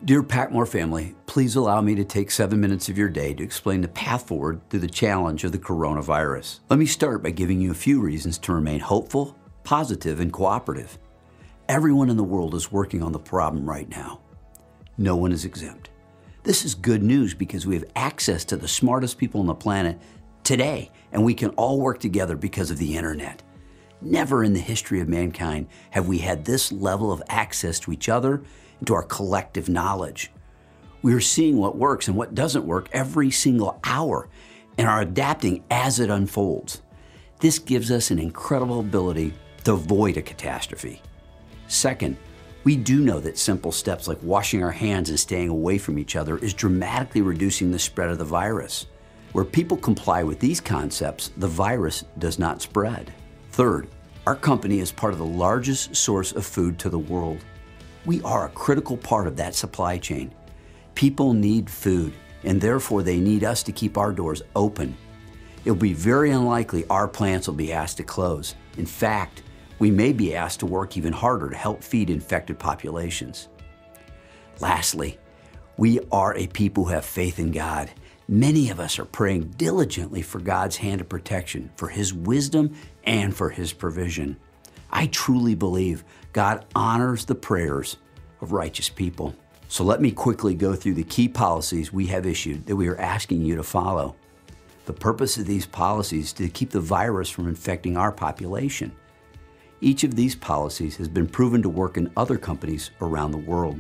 Dear PacMoore family, please allow me to take 7 minutes of your day to explain the path forward through the challenge of the coronavirus. Let me start by giving you a few reasons to remain hopeful, positive, and cooperative. Everyone in the world is working on the problem right now. No one is exempt. This is good news because we have access to the smartest people on the planet today, and we can all work together because of the internet. Never in the history of mankind have we had this level of access to each other and to our collective knowledge. We are seeing what works and what doesn't work every single hour and are adapting as it unfolds. This gives us an incredible ability to avoid a catastrophe. Second, we do know that simple steps like washing our hands and staying away from each other is dramatically reducing the spread of the virus. Where people comply with these concepts, the virus does not spread. Third, our company is part of the largest source of food to the world. We are a critical part of that supply chain. People need food, and therefore they need us to keep our doors open. It will be very unlikely our plants will be asked to close. In fact, we may be asked to work even harder to help feed infected populations. Lastly, we are a people who have faith in God. Many of us are praying diligently for God's hand of protection, for His wisdom, and for His provision. I truly believe God honors the prayers of righteous people. So let me quickly go through the key policies we have issued that we are asking you to follow. The purpose of these policies is to keep the virus from infecting our population. Each of these policies has been proven to work in other companies around the world.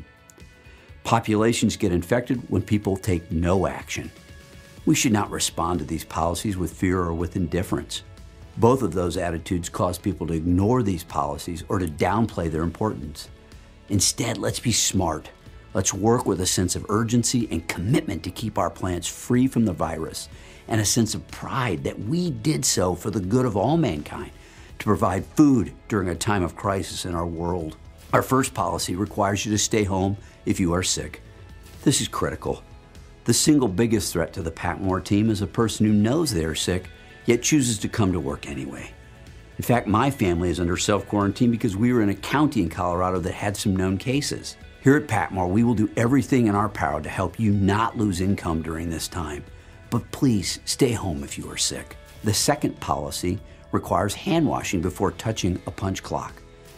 Populations get infected when people take no action. We should not respond to these policies with fear or with indifference. Both of those attitudes cause people to ignore these policies or to downplay their importance. Instead, let's be smart. Let's work with a sense of urgency and commitment to keep our plants free from the virus, and a sense of pride that we did so for the good of all mankind, to provide food during a time of crisis in our world. Our first policy requires you to stay home if you are sick. This is critical. The single biggest threat to the PacMoore team is a person who knows they are sick, yet chooses to come to work anyway. In fact, my family is under self-quarantine because we were in a county in Colorado that had some known cases. Here at PacMoore, we will do everything in our power to help you not lose income during this time. But please stay home if you are sick. The second policy requires hand washing before touching a punch clock.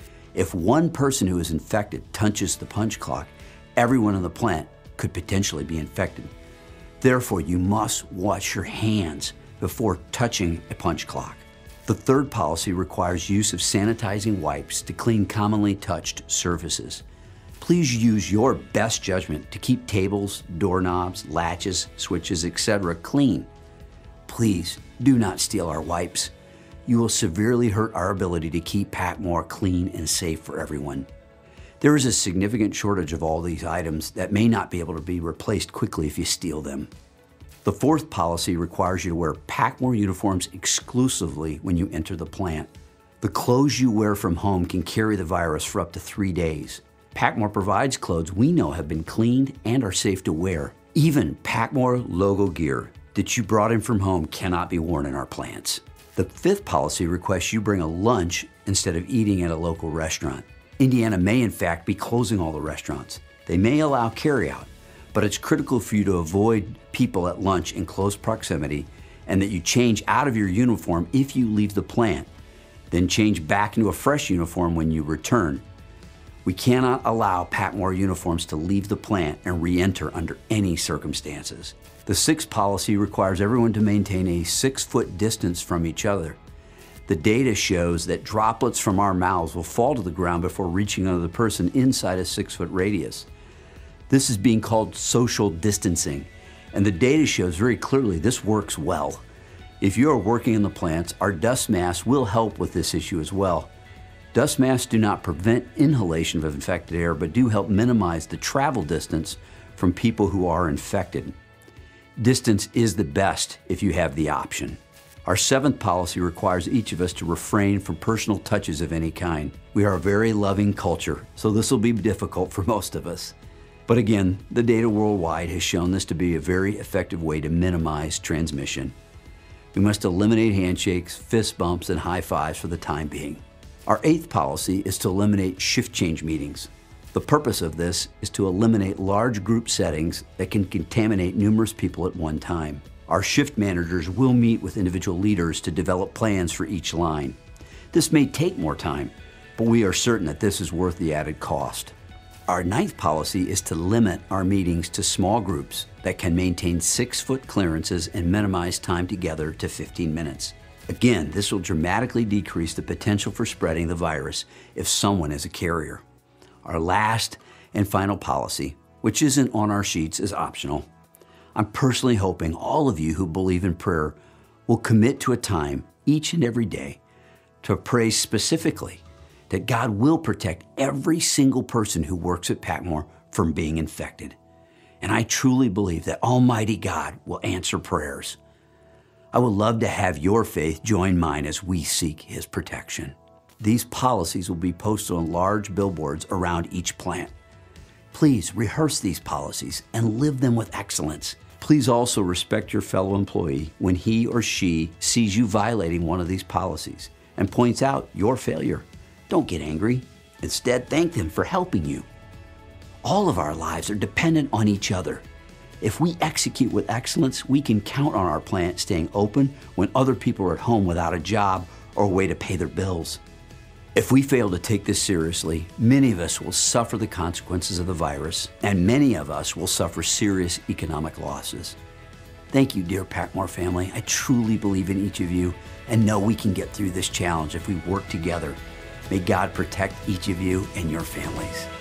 If one person who is infected touches the punch clock, everyone in the plant could potentially be infected. Therefore, you must wash your hands before touching a punch clock. The third policy requires use of sanitizing wipes to clean commonly touched surfaces. Please use your best judgment to keep tables, doorknobs, latches, switches, etc. clean. Please do not steal our wipes. You will severely hurt our ability to keep PacMoore clean and safe for everyone. There is a significant shortage of all these items that may not be able to be replaced quickly if you steal them. The fourth policy requires you to wear PacMoore uniforms exclusively when you enter the plant. The clothes you wear from home can carry the virus for up to 3 days. PacMoore provides clothes we know have been cleaned and are safe to wear. Even PacMoore logo gear that you brought in from home cannot be worn in our plants. The fifth policy requests you bring a lunch instead of eating at a local restaurant. Indiana may in fact be closing all the restaurants. They may allow carryout, but it's critical for you to avoid people at lunch in close proximity and that you change out of your uniform if you leave the plant, then change back into a fresh uniform when you return. We cannot allow PacMoore uniforms to leave the plant and re-enter under any circumstances. The sixth policy requires everyone to maintain a 6-foot distance from each other. The data shows that droplets from our mouths will fall to the ground before reaching another person inside a 6-foot radius. This is being called social distancing, and the data shows very clearly this works well. If you are working in the plants, our dust masks will help with this issue as well. Dust masks do not prevent inhalation of infected air, but do help minimize the travel distance from people who are infected. Distance is the best if you have the option. Our seventh policy requires each of us to refrain from personal touches of any kind. We are a very loving culture, so this will be difficult for most of us. But again, the data worldwide has shown this to be a very effective way to minimize transmission. We must eliminate handshakes, fist bumps, and high fives for the time being. Our eighth policy is to eliminate shift change meetings. The purpose of this is to eliminate large group settings that can contaminate numerous people at one time. Our shift managers will meet with individual leaders to develop plans for each line. This may take more time, but we are certain that this is worth the added cost. Our 9th policy is to limit our meetings to small groups that can maintain 6-foot clearances and minimize time together to 15 minutes. Again, this will dramatically decrease the potential for spreading the virus if someone is a carrier. Our last and final policy, which isn't on our sheets, is optional. I'm personally hoping all of you who believe in prayer will commit to a time each and every day to pray specifically that God will protect every single person who works at PacMoore from being infected. And I truly believe that Almighty God will answer prayers. I would love to have your faith join mine as we seek His protection. These policies will be posted on large billboards around each plant. Please rehearse these policies and live them with excellence. Please also respect your fellow employee when he or she sees you violating one of these policies and points out your failure. Don't get angry. Instead, thank them for helping you. All of our lives are dependent on each other. If we execute with excellence, we can count on our plant staying open when other people are at home without a job or a way to pay their bills. If we fail to take this seriously, many of us will suffer the consequences of the virus, and many of us will suffer serious economic losses. Thank you, dear PacMoore family. I truly believe in each of you and know we can get through this challenge if we work together. May God protect each of you and your families.